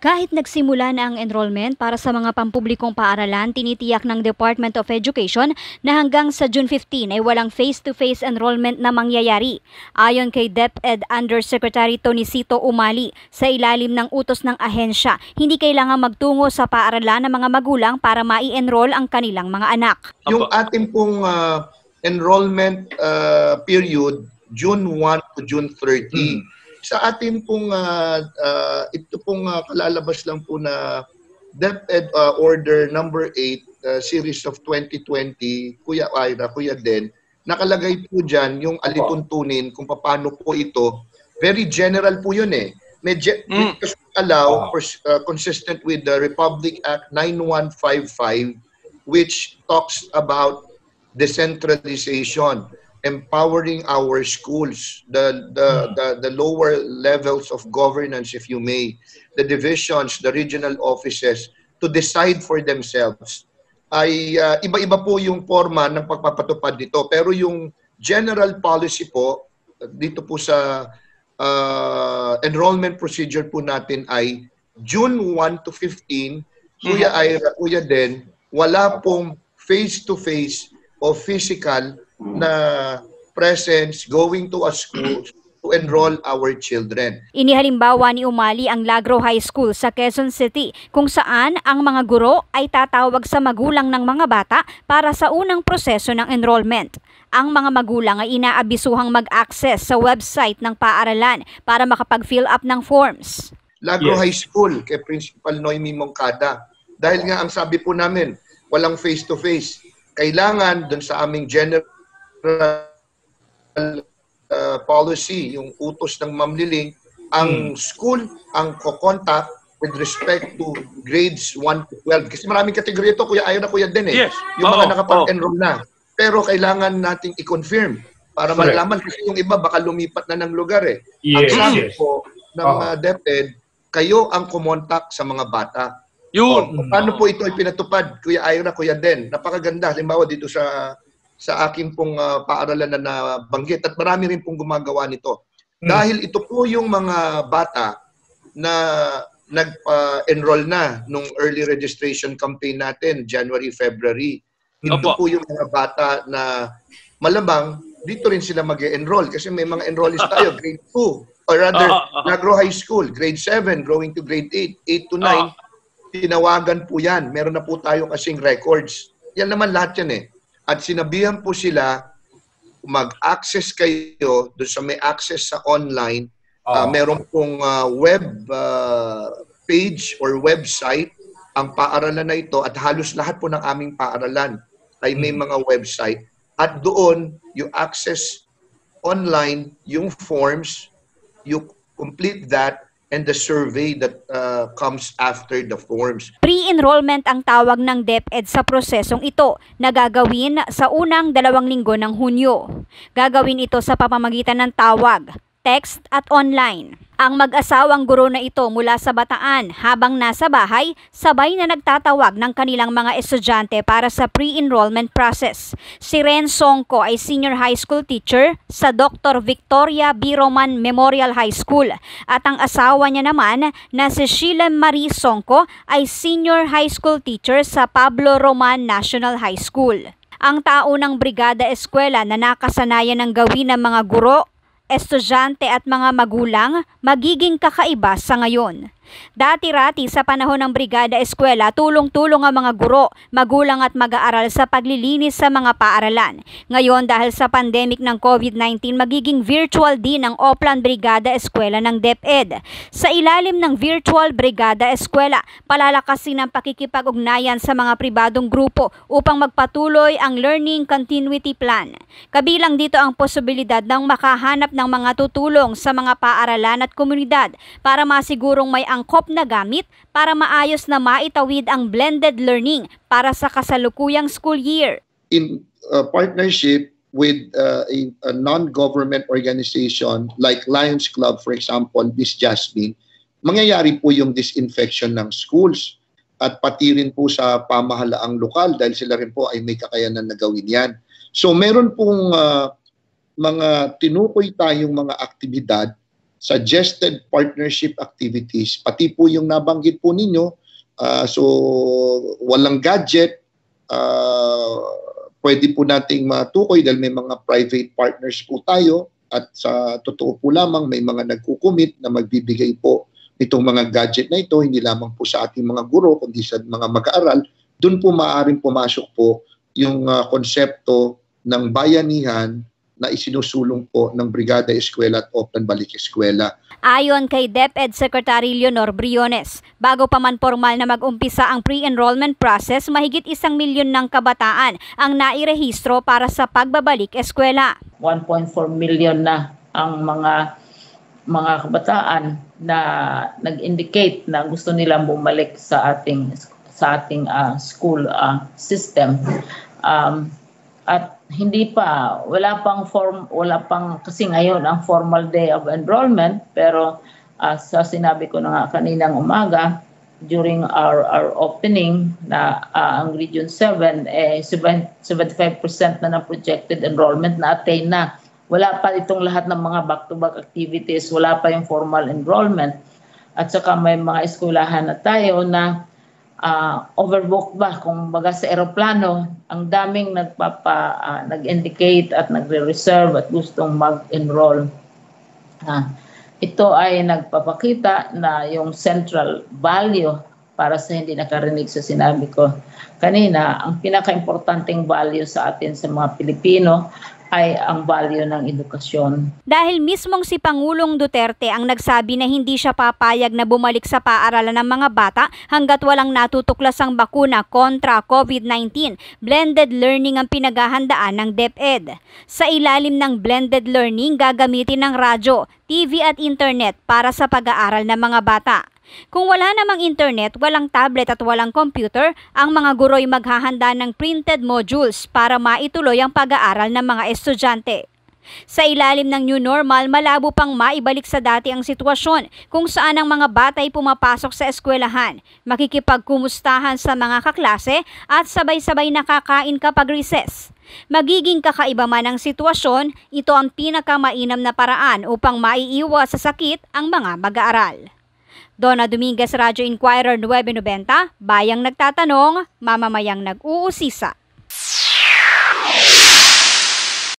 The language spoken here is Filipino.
Kahit nagsimula na ang enrollment para sa mga pampublikong paaralan, tinitiyak ng Department of Education na hanggang sa June 15 ay walang face-to-face enrollment na mangyayari. Ayon kay DepEd Undersecretary Tonicito Umali, sa ilalim ng utos ng ahensya, hindi kailangan magtungo sa paaralan ng mga magulang para mai-enroll ang kanilang mga anak. Yung ating pong enrollment period, June 1 to June 30. Sa atin pong ito pong kalalabas lang po na DepEd Order number 8 series of 2020, Kuya Ira, Kuya Den, nakalagay po dyan yung alituntunin kung paano po ito. Very general po yun eh. Because allow consistent with the Republic Act 9155, which talks about decentralization, empowering our schools, the lower levels of governance, if you may, the divisions, the regional offices, to decide for themselves. Ay iba-iba po yung forma ng pagpapatupad nito. Pero yung general policy po, dito po sa enrollment procedure po natin ay June 1 to 15, Kuya Ira, Kuya Den, wala pong face-to-face o physical na presence going to a school to enroll our children. Inihalimbawa ni Umali ang Lagro High School sa Quezon City kung saan ang mga guro ay tatawag sa magulang ng mga bata para sa unang proseso ng enrollment. Ang mga magulang ay inaabisuhang mag-access sa website ng paaralan para makapag-fill up ng forms. Lagro High School kay Principal Noemi Moncada. Dahil nga ang sabi po namin, walang face-to-face. Kailangan dun sa aming general policy, yung utos ng Ma'am Liling, ang school ang ko-contact with respect to grades 1 to 12. Kasi maraming kategorya ito, Kuya Ira, Kuya Den eh. Yes. Yung mga nakapag-enroll na. Pero kailangan nating i-confirm para malaman kasi yung iba baka lumipat na ng lugar eh. Ang sabi po ng DepEd, kayo ang kumontak sa mga bata. Yun. Paano po ito ipinatupad, Kuya Ira, Kuya Den? Napakaganda. Halimbawa dito sa aking pong paaralan na nabanggit at marami rin pong gumagawa nito. Dahil ito po yung mga bata na nag-enroll na nung early registration campaign natin, January, February. Ito po yung mga bata na malamang dito rin sila mag-enroll kasi may mga enrollees tayo, grade 2, or rather, Lagro High School, grade 7, growing to grade 8, 8 to 9, tinawagan po yan. Meron na po tayo kasing records. Yan naman lahat yan eh. At sinabihan po sila, mag-access kayo doon sa may access sa online. Meron pong web page or website ang paaralan na ito at halos lahat po ng aming paaralan ay may mga website. At doon, you access online yung forms, you complete that, and the survey that comes after the forms. Pre-enrollment ang tawag ng DepEd sa prosesong ito na gagawin sa unang 2 linggo ng Hunyo. Gagawin ito sa pamamagitan ng tawag, text at online. Ang mag-asawang guro na ito mula sa Bataan habang nasa bahay, sabay na nagtatawag ng kanilang mga estudyante para sa pre-enrollment process. Si Ren Songko ay senior high school teacher sa Dr. Victoria B. Roman Memorial High School at ang asawa niya naman na si Sheila Marie Songko ay senior high school teacher sa Pablo Roman National High School. Ang taunang brigada eskwela na nakasanayan ng gawin ng mga guro, estudyante at mga magulang magiging kakaiba sa ngayon. Dati-rati sa panahon ng brigada eskwela, tulong-tulong ang mga guro, magulang at mag-aaral sa paglilinis sa mga paaralan. Ngayon dahil sa pandemic ng COVID-19, magiging virtual din ang Oplan Brigada Eskwela ng DepEd. Sa ilalim ng virtual brigada eskwela, palalakasin ang pakikipag-ugnayan sa mga pribadong grupo upang magpatuloy ang learning continuity plan. Kabilang dito ang posibilidad ng makahanap ng mga tutulong sa mga paaralan at komunidad para masigurong may angkop na gamit para maayos na maitawid ang blended learning para sa kasalukuyang school year. In partnership with a non-government organization like Lions Club, for example, Miss Jasmine, mangyayari po yung disinfection ng schools at pati rin po sa pamahalaang lokal dahil sila rin po ay may kakayanan na gawin yan. So meron pong mga tinukoy tayong mga aktibidad suggested partnership activities, pati po yung nabanggit po ninyo, so walang gadget, pwede po nating matukoy dahil may mga private partners po tayo at sa totoo po lamang may mga nagkukumit na magbibigay po nitong mga gadget na ito, hindi lamang po sa ating mga guro kundi sa mga mag-aaral. Doon po maaaring pumasok po yung konsepto ng bayanihan na isinusulong po ng Brigada Eskwela at Oplan Balik Eskwela. Ayon kay DepEd Secretary Leonor Briones, bago pa man formal na mag-umpisa ang pre-enrollment process, mahigit 1 milyon ng kabataan ang nairehistro para sa pagbabalik eskwela. 1.4 million na ang mga kabataan na nag-indicate na gusto nilang bumalik sa ating school system. At hindi pa, wala pang kasi ngayon ang formal day of enrollment, pero sa sinabi ko na nga kaninang umaga during our opening na ang Region 7 75% na projected enrollment na attain na. Wala pa itong lahat ng mga back-to-back activities, wala pa yung formal enrollment. At saka may mga eskwelahan na tayo na overbooked ba, kung baga sa eroplano, ang daming nag-indicate at nagre-reserve at gustong mag-enroll. Ito ay nagpapakita na yung central value, para sa hindi nakarinig sa sinabi ko kanina, ang pinaka-importanting value sa atin sa mga Pilipino ay ang value ng edukasyon. Dahil mismong si Pangulong Duterte ang nagsabi na hindi siya papayag na bumalik sa paaralan ng mga bata hanggat walang natutuklasang bakuna kontra COVID-19, blended learning ang pinaghahandaan ng DepEd. Sa ilalim ng blended learning, gagamitin ng radyo, TV at internet para sa pag-aaral ng mga bata. Kung wala namang internet, walang tablet at walang computer, ang mga guro'y maghahanda ng printed modules para maituloy ang pag-aaral ng mga estudyante. Sa ilalim ng new normal, malabo pang maibalik sa dati ang sitwasyon kung saan ang mga batay pumapasok sa eskwelahan, makikipagkumustahan sa mga kaklase at sabay-sabay nakakain kapag recess. Magiging kakaiba man ang sitwasyon, ito ang pinakamainam na paraan upang maiiwas sa sakit ang mga mag-aaral. Donna Dominguez, Radyo Inquirer 990, Bayang Nagtatanong, Mamamayang Nag-uusisa.